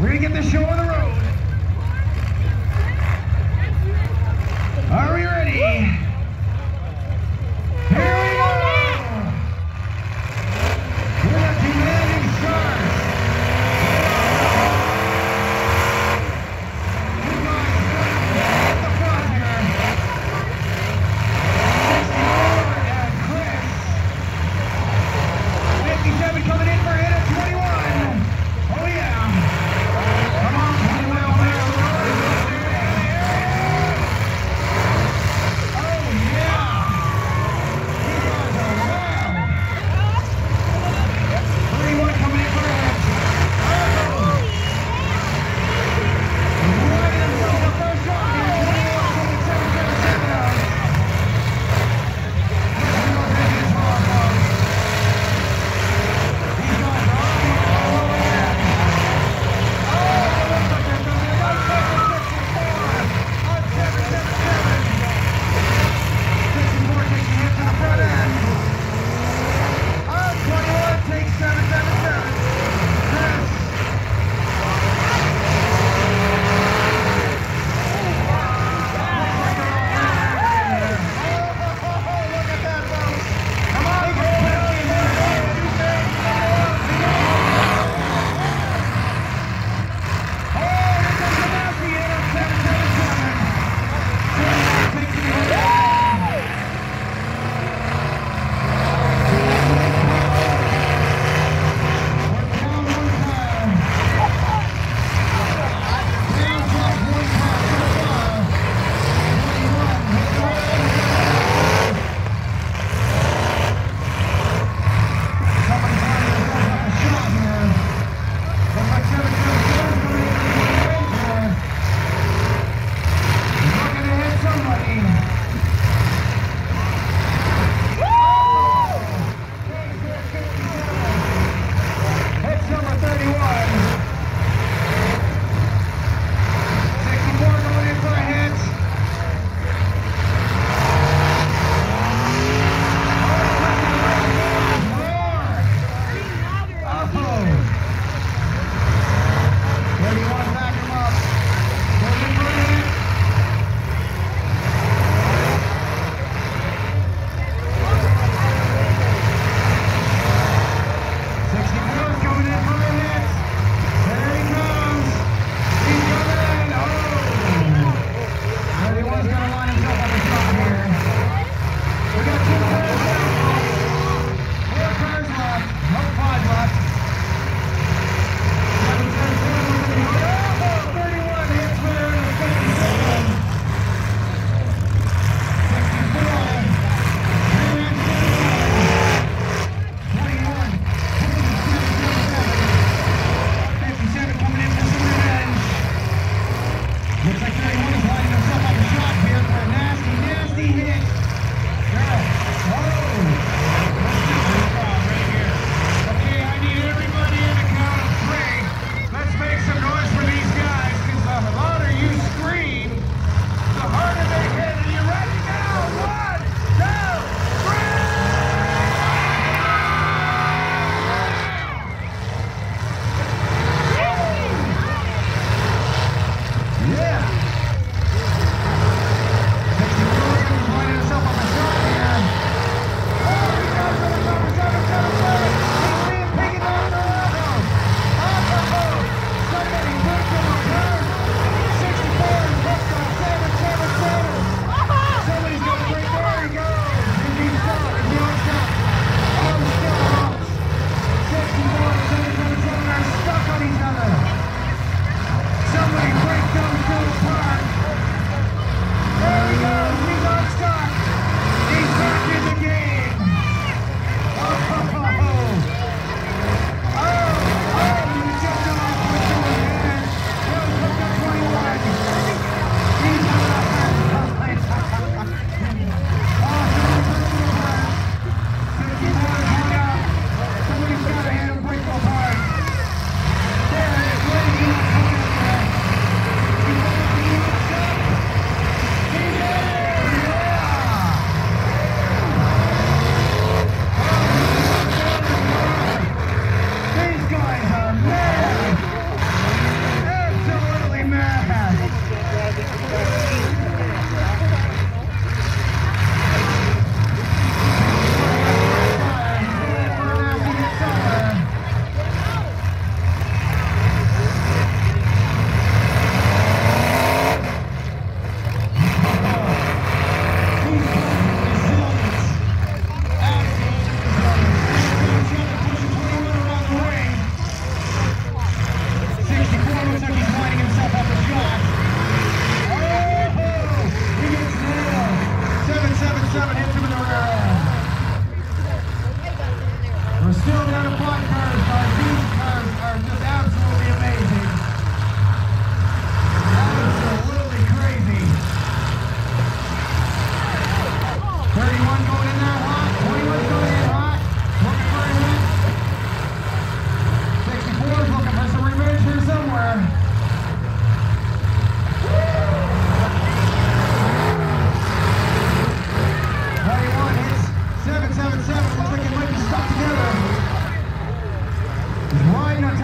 We're gonna get this show on the road. Are we ready? Here we go! We're the commanding stars. You guys at the front here. 64 and Chris. 57 coming in for a hit at 21. Oh yeah. Come on,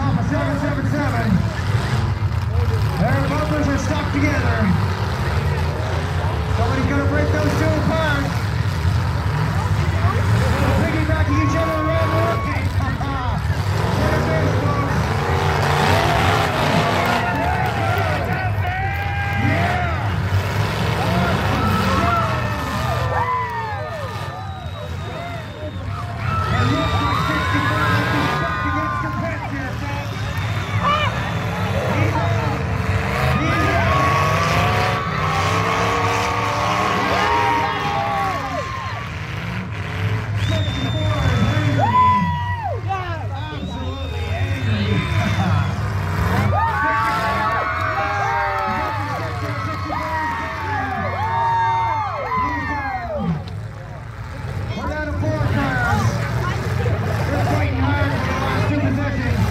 top of 777. Their bumpers are stuck together. Somebody's gonna break those two apart. They're piggybacking each other around the working. There it is, folks. It looks like 65 is stuck against the fence here, folks. He's out. He's out. 64 is angry. Absolutely angry. He's down. We're down to 4 cars. They're fighting hard for the last 2 positions.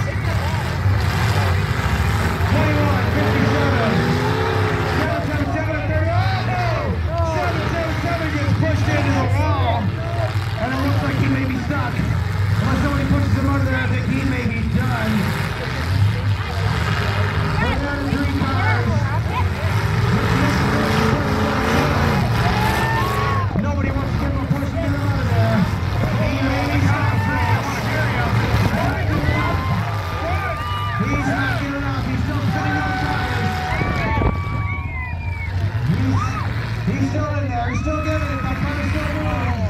21, 57. 777 at 30. Oh no! 777 gets pushed into the wall. And it looks like he may be stuck. Unless somebody pushes him under there, I think he may be done. We're down to 3 cars. Nobody wants to give him a push to get him out of there. He's not getting up. He's still sitting on tires. He's still in there. He's still getting it. That car's still moving.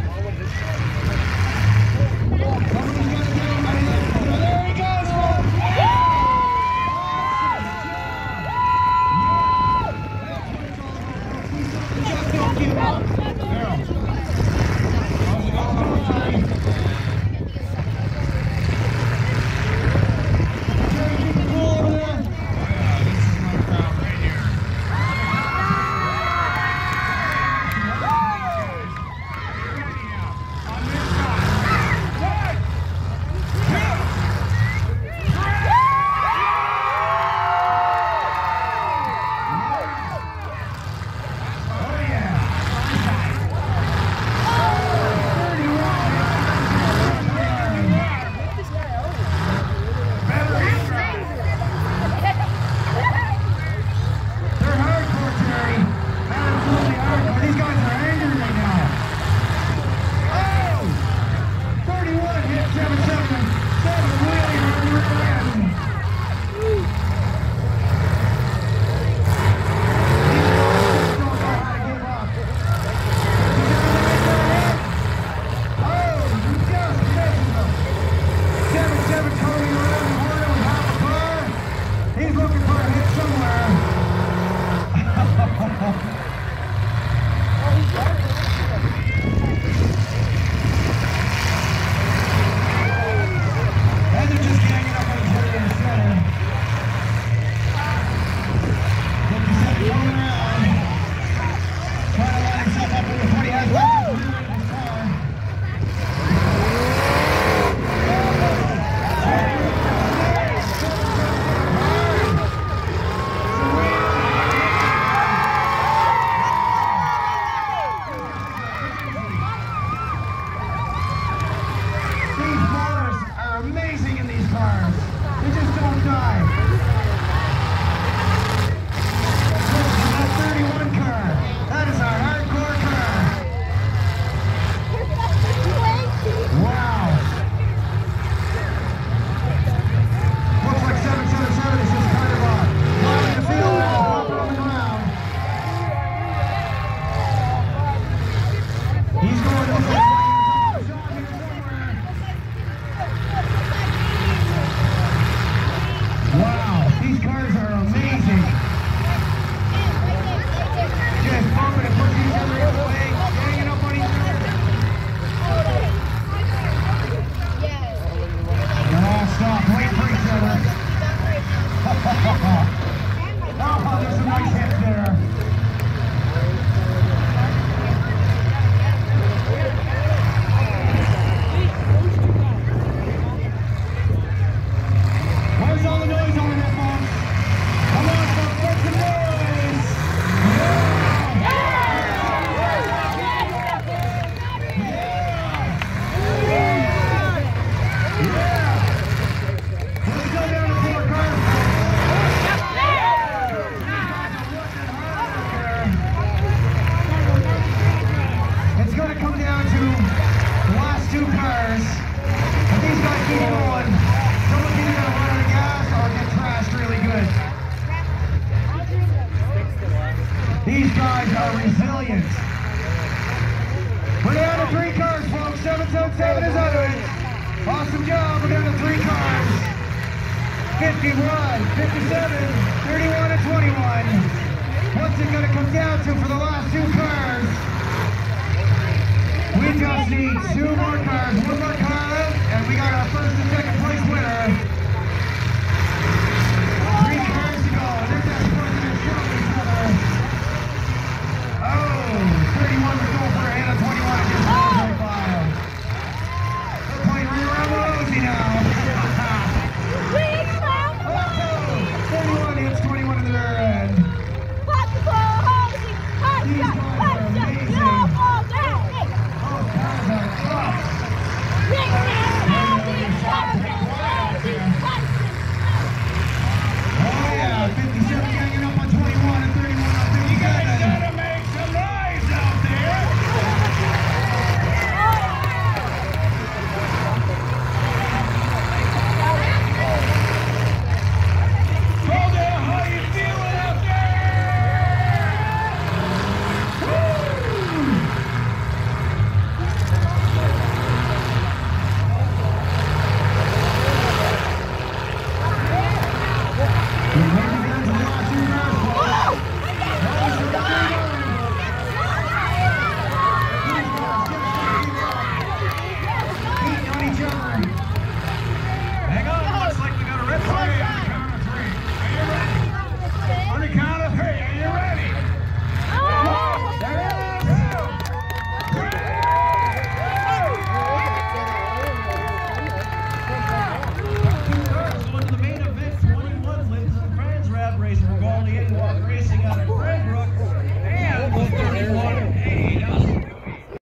Somebody's got to get him out of there. There he goes, folks. Just don't give up. Jerry, keep it cool over there. This is my crowd right here. These guys are resilient. We're down to 3 cars, folks. 777 is under it. Awesome job. We're down to 3 cars. 51, 57, 31, and 21. What's it going to come down to for the last 2 cars? We just need 2 more cars. 1 more car out, and we got our first and second place winner. 3 cars to go. They're just working and showing each other. Oh, 31 was going for a hit of 21 against 25. They're playing right around the rosy now. 31 hits 21 in the rear end. These guys are amazing. Those cars are tough. Oh yeah, 57 ganging up on 21 and 31 on 57. You guys gotta make some noise out there. Hold it, how you feeling out there?